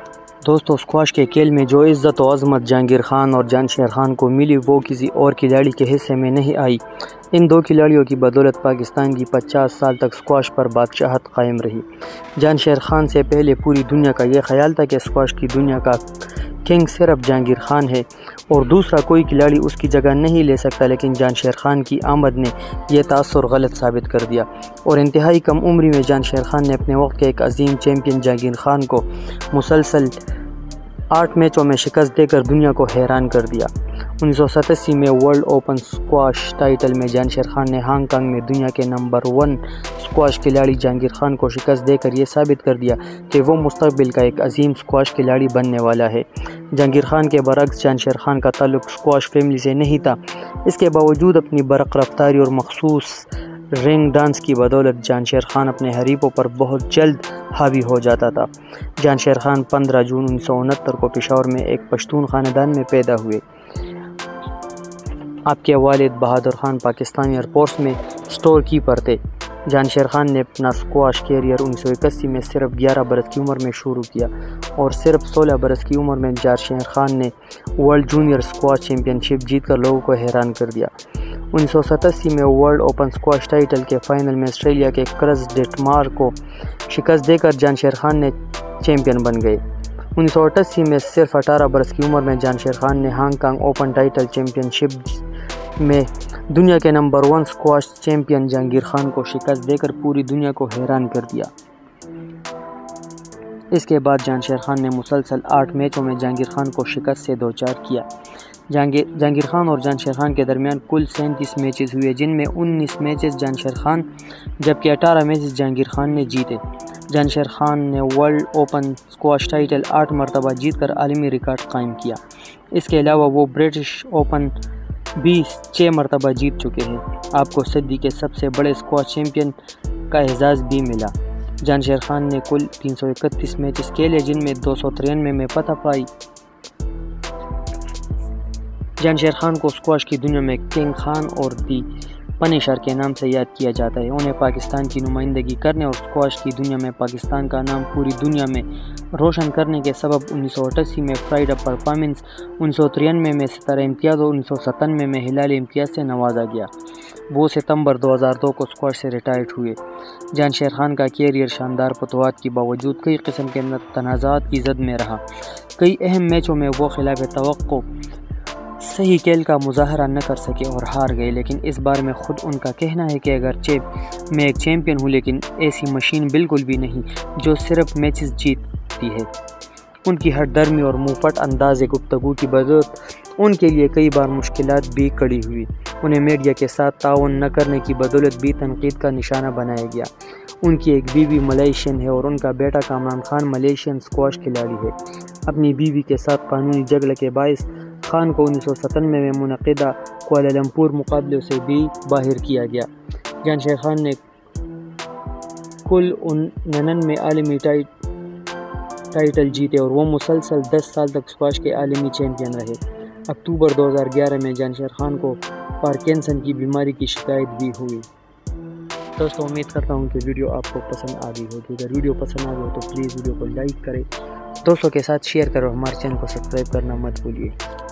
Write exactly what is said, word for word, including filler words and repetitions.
دوستو اسکواش کے کھیل میں جو عزت و عظمت جہانگیر خان اور جانشیر خان کو ملی وہ کسی اور کھلاڑی کے حصے میں نہیں آئی۔ ان دو کھلاڑیوں کی بدولت پاکستان کی پچاس سال تک اسکواش پر بادشاہت قائم رہی۔ جانشیر خان سے پہلے پوری دنیا کا یہ خیال تھا کہ اسکواش کی دنیا کا کنگ صرف جہانگیر خان ہے اور دوسرا کوئی کھلاڑی اس کی جگہ نہیں لے سکتا، لیکن جانشیر خان کی آمد نے یہ تاثر غلط ثابت کر دیا اور انتہائی کم عمری میں جانشیر خان نے اپنے وقت کے ایک عظیم چیمپئن جہانگیر خان کو مسلسل آٹھ میچوں میں شکست دے کر دنیا کو حیران کر دیا۔ انیس سو ستاسی میں ورلڈ اوپن اسکواش ٹائٹل میں جانشیر خان نے ہانگ کانگ میں دنیا کے نمبر ون اسکواش کھلاڑی جہانگیر خان کو شکست دے کر یہ ثابت کر دیا کہ وہ مستقبل کا ایک عظیم اسکواش کھلاڑی بننے والا ہے۔ جہانگیر خان کے برعکس جانشیر خان کا تعلق اسکواش فیملی سے نہیں تھا۔ اس کے باوجود اپنی برق رفتاری اور مخصوص رنگ ڈانس کی بدولت جانشیر خان اپنے حریفوں پر بہت جلد حاوی ہو جاتا تھا۔ جانشیر خان پندرہ جون انیس سو انہتر کو پشاور میں ایک پشتون خاندان میں پیدا ہوئے۔ آپ کے والد بہادر خان پاکستان ایئر فورس میں اسٹور کیپر تھے۔ جانشیر خان نے اپنا اسکواش کیریئر انیس سو اکاسی میں صرف گیارہ برس کی عمر میں شروع کیا اور صرف سولہ برس کی عمر میں جانشیر خان نے world junior squash championship جیت کر لوگوں کو حیران کر دیا۔ انیس سو ستاسی میں ورلڈ اوپن اسکواش ٹائٹل کے فائنل میں آسٹریلیا کے کرس ڈیٹمار کو شکست دے کر جانشیر خان نے چیمپئن بن گئے۔ انیس سو اٹھاسی میں صرف اٹھارہ برس کی عمر میں جانشیر خان نے Hong Kong open title championship میں دنیا کے number one squash champion Jahangir Khan کو شکست دے کر پوری دنیا کو حیران کر دیا۔ اس کے بعد جانشیر خان نے مسلسل آٹھ میچوں میں جہانگیر خان کو شکست سے دوچار کیا۔ جہانگیر خان اور جانشیر خان کے درمیان کل سینتیس میچز ہوئے، جن میں انیس میچز جانشیر خان جبکہ اٹھارہ میچز جہانگیر خان نے جیتے۔ جانشیر خان نے ورلڈ اوپن اسکواش ٹائٹل آٹھ مرتبہ جیت کر عالمی ریکارڈ قائم کیا۔ اس کے علاوہ وہ برٹش اوپن بھی چھ مرتبہ جیت چکے ہیں۔ آپ کو صدی کے سب سے بڑے اسکواش چیمپئن کا اعزاز بھی ملا۔ جانشیر خان نے کل تین سو اکتیس میچز کھیلے، جن میں دو سو ترانوے میں فتح پائی۔ جانشیر خان کو اسکواش کی دنیا میں کنگ خان اور دی پنشر کے نام سے یاد کیا جاتا ہے۔ انہیں پاکستان کی نمائندگی کرنے اور اسکواش کی دنیا میں پاکستان کا نام پوری دنیا میں روشن کرنے کے سبب انیس سو اٹھاسی میں پرائڈ آف پرفارمنس، انیس سو ترانوے میں ستارہ امتیاز اور انیس سو ستانوے میں ہلال امتیاز سے نوازا گیا۔ وہ ستمبر دو ہزار دو کو اسکواش سے ریٹائرڈ ہوئے۔ جانشیر خان کا کیریئر شاندار فتوحات کے باوجود کئی قسم کے تنازعات کی زد میں رہا۔ کئی اہم میچوں میں وہ خلاف توقع صحیح کھیل کا مظاہرہ نہ کر سکے اور ہار گئے، لیکن اس بارے میں خود ان کا کہنا ہے کہ اگرچہ میں ایک چیمپئن ہوں لیکن ایسی مشین بالکل بھی نہیں جو صرف میچز جیتتی ہے۔ ان کی ہٹ درمی اور منہ پھٹ انداز گفتگو کی بدولت ان کے لیے کئی بار مشکلات بھی کھڑی ہوئی۔ انہیں میڈیا کے ساتھ تعاون نہ کرنے کی بدولت بھی تنقید کا نشانہ بنایا گیا۔ ان کی ایک بیوی ملائیشین ہے اور ان کا بیٹا کامران خان ملائیشین اسکواش کھلاڑی ہے۔ اپنی بیوی کے ساتھ قانونی جھگڑے کے باعث خان کو انیس سو ستانوے میں منعقدہ کوالالمپور مقابلوں سے بھی باہر کیا گیا۔ جانشیر خان نے کل ننانوے عالمی ٹائٹل جیتے اور وہ مسلسل دس سال تک اسکواش کے عالمی چیمپئن رہے۔ اکتوبر دو ہزار گیارہ میں جانشیر خان کو پارکنسن کی بیماری کی شکایت بھی ہوئی۔ دوستو امید کرتا ہوں کہ ویڈیو آپ کو پسند آ گئی ہوگی۔ اگر ویڈیو پسند آ گئی ہو تو پلیز ویڈیو کو لائک کریں، دوستوں کے ساتھ شیئر کرو، ہمارے چینل کو سبسکرائب کرنا مت بھولیے۔